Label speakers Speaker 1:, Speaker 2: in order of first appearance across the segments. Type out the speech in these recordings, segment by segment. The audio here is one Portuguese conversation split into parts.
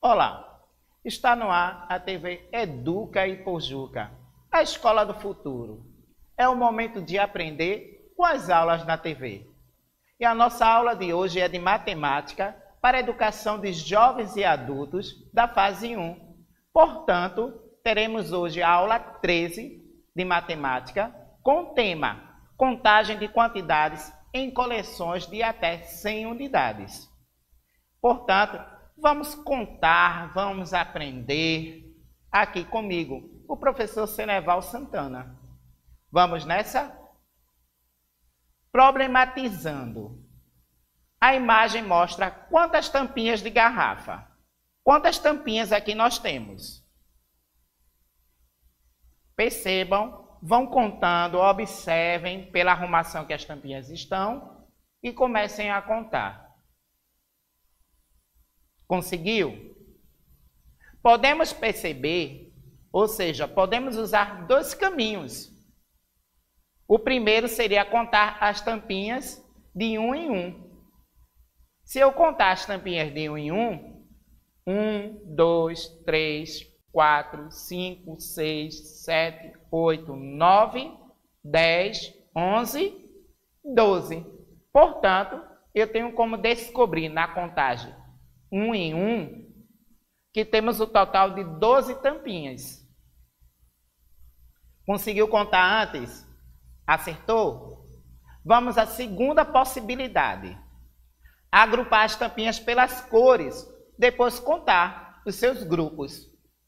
Speaker 1: Olá, está no ar a TV Educa e Pojuca, a escola do futuro. É o momento de aprender com as aulas na TV. E a nossa aula de hoje é de matemática para a educação de jovens e adultos da fase 1. Portanto, teremos hoje a aula 13 de matemática com o tema contagem de quantidades em coleções de até 100 unidades. Portanto, vamos contar, vamos aprender aqui comigo, o professor Seneval Santana. Vamos nessa? Problematizando. A imagem mostra quantas tampinhas de garrafa. Quantas tampinhas aqui nós temos? Percebam, vão contando, observem pela arrumação que as tampinhas estão e comecem a contar. Conseguiu? Podemos perceber, ou seja, podemos usar dois caminhos. O primeiro seria contar as tampinhas de 1 em 1. Se eu contar as tampinhas de 1 em 1, 1, 2, 3, 4, 5, 6, 7, 8, 9, 10, 11, 12. Portanto, eu tenho como descobrir na contagem 1 em 1 que temos o total de 12 tampinhas. Conseguiu contar antes? Acertou? Vamos à segunda possibilidade. Agrupar as tampinhas pelas cores, depois contar os seus grupos.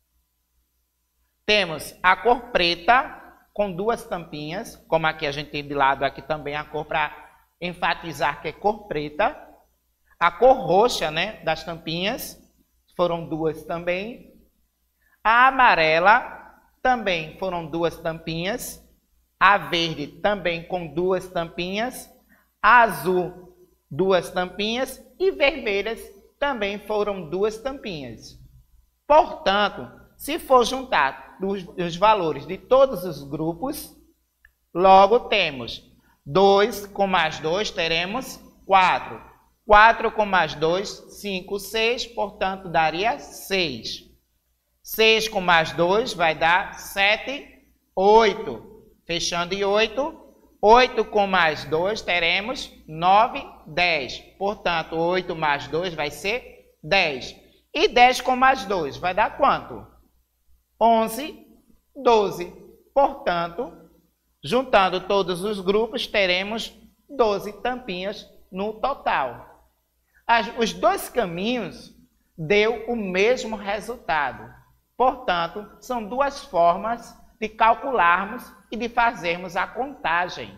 Speaker 1: Temos a cor preta com 2 tampinhas, como aqui a gente tem de lado aqui também a cor para enfatizar que é cor preta. A cor roxa, né, das tampinhas, foram 2 também. A amarela também foram 2 tampinhas. A verde também com 2 tampinhas. A azul, 2 tampinhas. E vermelhas também foram 2 tampinhas. Portanto, se for juntar os valores de todos os grupos, logo temos 2 com mais 2, teremos 4. 4 com mais 2, 5, 6, portanto, daria 6. 6 com mais 2 vai dar 7, 8. Fechando em 8. 8 com mais 2 teremos 9, 10. Portanto, 8 mais 2 vai ser 10. E 10 com mais 2 vai dar quanto? 11, 12. Portanto, juntando todos os grupos, teremos 12 tampinhas no total. Os dois caminhos deu o mesmo resultado. Portanto, são 2 formas de calcularmos e de fazermos a contagem.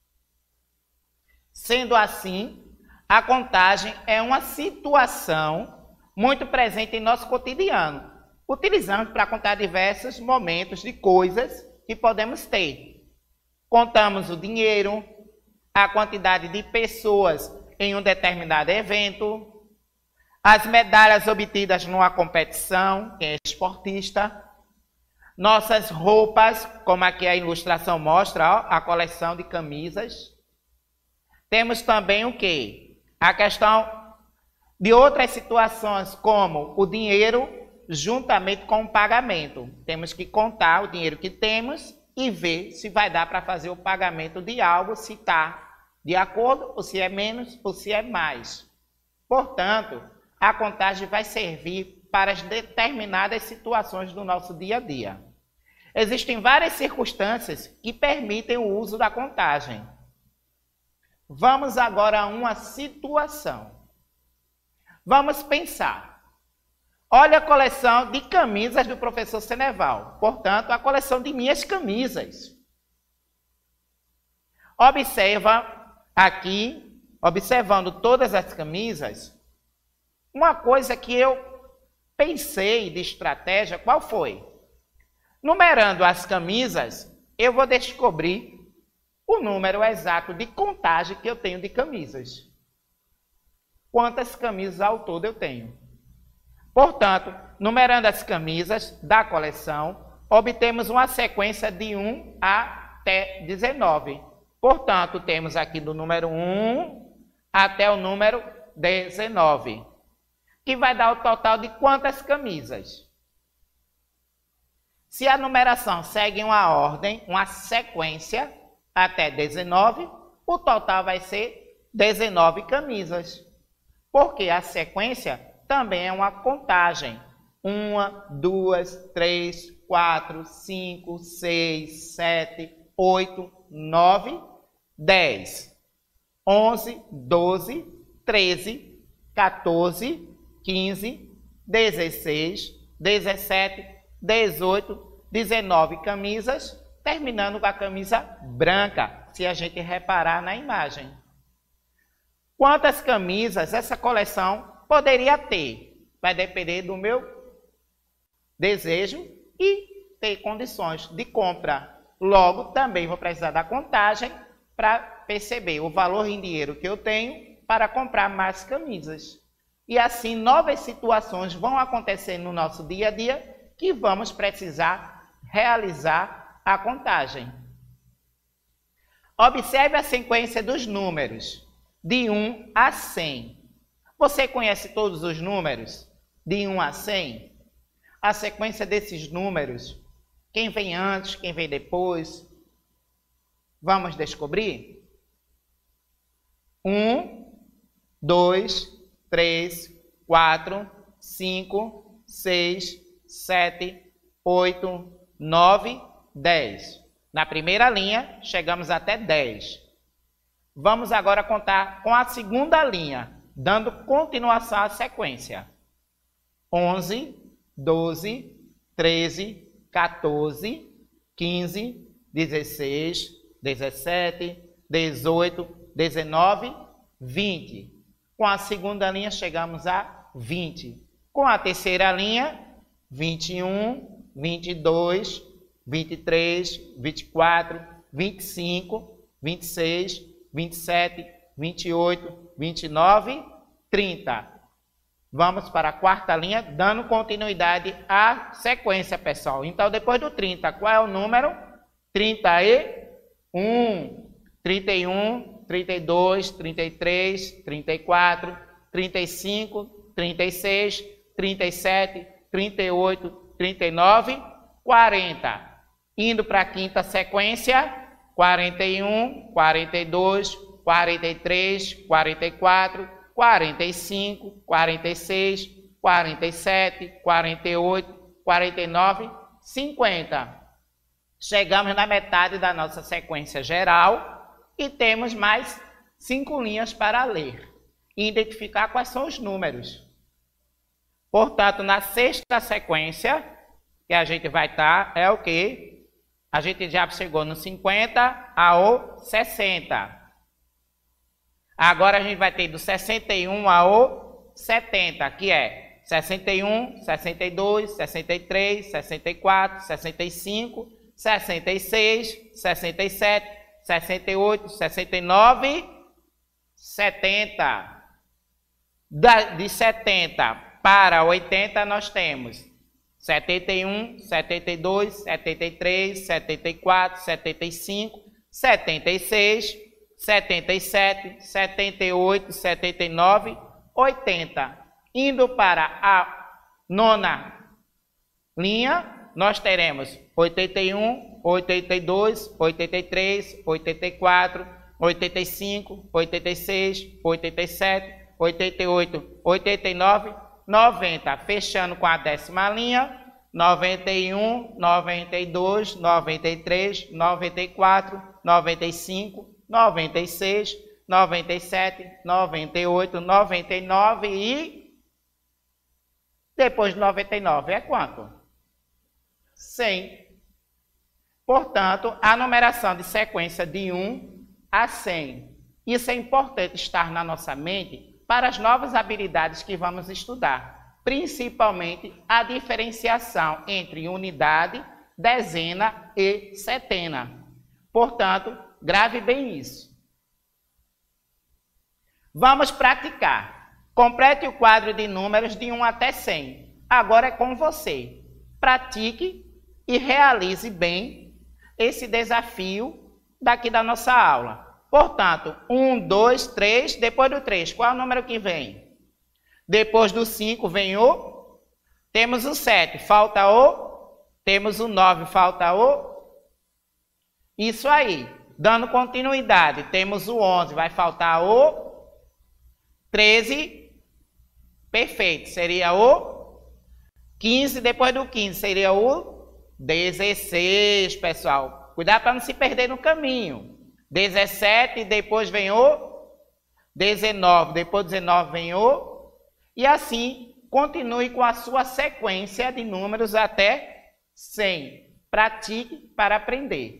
Speaker 1: Sendo assim, a contagem é uma situação muito presente em nosso cotidiano. Utilizamos para contar diversos momentos de coisas que podemos ter. Contamos o dinheiro, a quantidade de pessoas em um determinado evento, as medalhas obtidas numa competição, quem é esportista, nossas roupas, como aqui a ilustração mostra, ó, a coleção de camisas. Temos também o quê? A questão de outras situações, como o dinheiro juntamente com o pagamento. Temos que contar o dinheiro que temos e ver se vai dar para fazer o pagamento de algo, se está de acordo, ou se é menos, ou se é mais. Portanto, a contagem vai servir para as determinadas situações do nosso dia a dia. Existem várias circunstâncias que permitem o uso da contagem. Vamos agora a uma situação. Vamos pensar. Olha a coleção de camisas do professor Seneval. Portanto, a coleção de minhas camisas. Observa aqui, observando todas as camisas, uma coisa que eu pensei de estratégia, qual foi? Numerando as camisas, eu vou descobrir o número exato de contagem que eu tenho de camisas. Quantas camisas ao todo eu tenho? Portanto, numerando as camisas da coleção, obtemos uma sequência de 1 até 19. Portanto, temos aqui do número 1 até o número 19. que vai dar o total de quantas camisas? Se a numeração segue uma ordem, uma sequência, até 19, o total vai ser 19 camisas. Porque a sequência também é uma contagem. 1, 2, 3, 4, 5, 6, 7, 8, 9, 10, 11, 12, 13, 14, 15, 16, 17, 18, 19 camisas, terminando com a camisa branca, se a gente reparar na imagem. Quantas camisas essa coleção poderia ter? Vai depender do meu desejo e ter condições de compra. Logo, também vou precisar da contagem para perceber o valor em dinheiro que eu tenho para comprar mais camisas. E assim, novas situações vão acontecer no nosso dia a dia que vamos precisar realizar a contagem. Observe a sequência dos números, de 1 a 100. Você conhece todos os números? De 1 a 100? A sequência desses números, quem vem antes, quem vem depois? Vamos descobrir? 1, 2, 3, 4, 5, 6, 7, 8, 9, 10. Na primeira linha, chegamos até 10. Vamos agora contar com a segunda linha, dando continuação à sequência. 11, 12, 13, 14, 15, 16, 17, 18, 19, 20. Com a segunda linha, chegamos a 20. Com a terceira linha, 21, 22, 23, 24, 25, 26, 27, 28, 29, 30. Vamos para a quarta linha, dando continuidade à sequência, pessoal. Então, depois do 30, qual é o número? 31, 31, 32, 33, 34, 35, 36, 37, 38, 39, 40. Indo para a quinta sequência, 41, 42, 43, 44, 45, 46, 47, 48, 49, 50. Chegamos na metade da nossa sequência geral e temos mais 5 linhas para ler e identificar quais são os números. Portanto, na sexta sequência que a gente vai estar é o quê? A gente já chegou no 50 ao 60. Agora a gente vai ter do 61 ao 70, que é 61, 62, 63, 64, 65, 66, 67, 68, 69, 70. De 70 para 80 nós temos 71, 72, 73, 74, 75, 76, 77, 78, 79, 80. Indo para a nona linha, nós teremos 81, 82, 83, 84, 85, 86, 87, 88, 89, 90. Fechando com a décima linha, 91, 92, 93, 94, 95, 96, 97, 98, 99 e depois de 99 é quanto? 100. Portanto, a numeração de sequência de 1 a 100. Isso é importante estar na nossa mente para as novas habilidades que vamos estudar, principalmente a diferenciação entre unidade, dezena e centena. Portanto, grave bem isso. Vamos praticar. Complete o quadro de números de 1 até 100. Agora é com você. Pratique e realize bem esse desafio daqui da nossa aula. Portanto, 1, 2, 3, depois do 3, qual é o número que vem? Depois do 5 vem o... Temos o 7, falta o... Temos o 9, falta o... Isso aí. Dando continuidade, temos o 11, vai faltar o... 13, perfeito, seria o... 15, depois do 15, seria o... 16, pessoal. Cuidado para não se perder no caminho. 17, depois vem o... 19, depois do 19 vem o... E assim, continue com a sua sequência de números até 100. Pratique para aprender.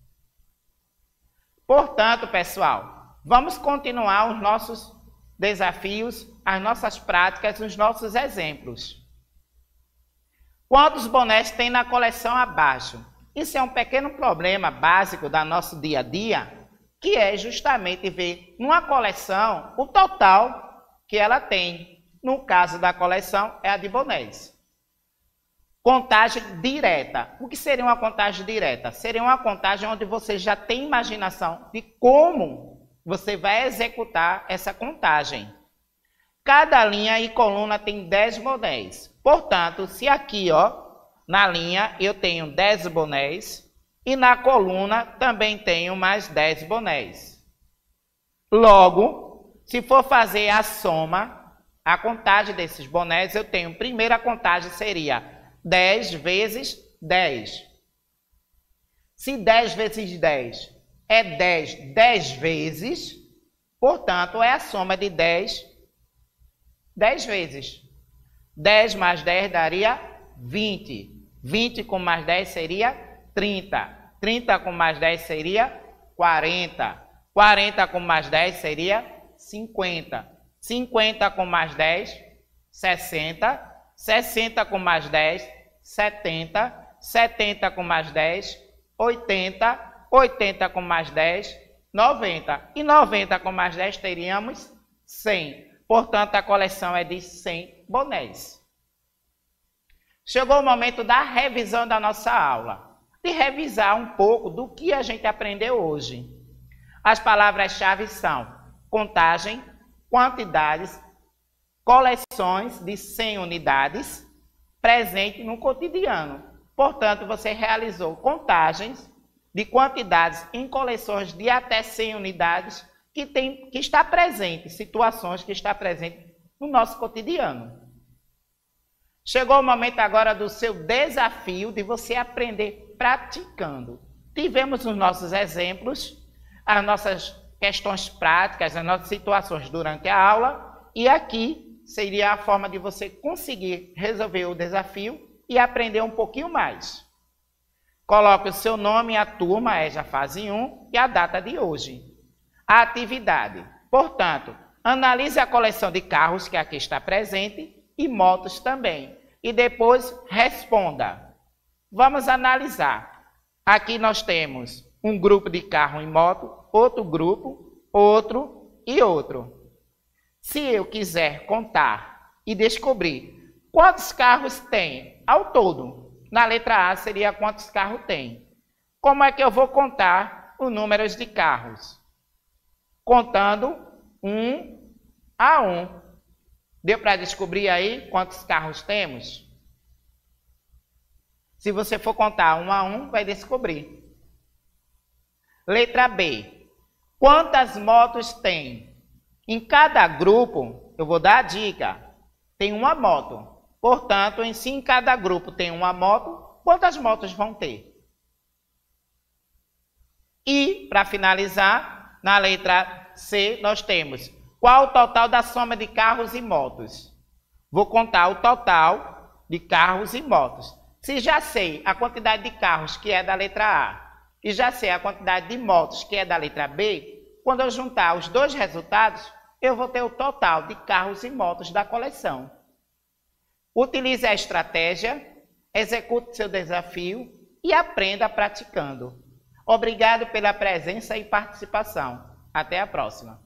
Speaker 1: Portanto, pessoal, vamos continuar os nossos desafios, as nossas práticas, os nossos exemplos. Quantos bonés tem na coleção abaixo? Isso é um pequeno problema básico do nosso dia a dia, que é justamente ver numa coleção o total que ela tem. No caso da coleção, é a de bonés. Contagem direta. O que seria uma contagem direta? Seria uma contagem onde você já tem imaginação de como você vai executar essa contagem. Cada linha e coluna tem 10 bonés. Portanto, se aqui, ó, na linha eu tenho 10 bonés e na coluna também tenho mais 10 bonés. Logo, se for fazer a soma, a contagem desses bonés, eu tenho, primeira contagem seria 10 vezes 10. Se 10 vezes 10 é 10 vezes, portanto, é a soma de 10 vezes. 10 mais 10 daria 20. 20 com mais 10 seria 30. 30 com mais 10 seria 40. 40 com mais 10 seria 50. 50 com mais 10, 60. 60 com mais 10, 70, 70 com mais 10, 80, 80 com mais 10, 90. E 90 com mais 10 teríamos 100. Portanto, a coleção é de 100 bonés. Chegou o momento da revisão da nossa aula. De revisar um pouco do que a gente aprendeu hoje. As palavras-chave são contagem, quantidades, coleções de 100 unidades presente no cotidiano. Portanto, você realizou contagens de quantidades em coleções de até 100 unidades que está presente, situações que está presente no nosso cotidiano. Chegou o momento agora do seu desafio de você aprender praticando. Tivemos os nossos exemplos, as nossas questões práticas, as nossas situações durante a aula e aqui seria a forma de você conseguir resolver o desafio e aprender um pouquinho mais. Coloque o seu nome, a turma, é já fase 1 e a data de hoje. A atividade. Portanto, analise a coleção de carros que aqui está presente e motos também. E depois responda. Vamos analisar. Aqui nós temos um grupo de carro e moto, outro grupo, outro e outro. Se eu quiser contar e descobrir quantos carros tem ao todo, na letra A seria quantos carros tem. Como é que eu vou contar os números de carros? Contando 1 a 1. Deu para descobrir aí quantos carros temos? Se você for contar 1 a 1, vai descobrir. Letra B. Quantas motos tem? Em cada grupo, eu vou dar a dica, tem uma moto. Portanto, se em cada grupo tem uma moto, quantas motos vão ter? E, para finalizar, na letra C, nós temos qual o total da soma de carros e motos. Vou contar o total de carros e motos. Se já sei a quantidade de carros, que é da letra A, e já sei a quantidade de motos, que é da letra B, quando eu juntar os dois resultados, eu vou ter o total de carros e motos da coleção. Utilize a estratégia, execute seu desafio e aprenda praticando. Obrigado pela presença e participação. Até a próxima.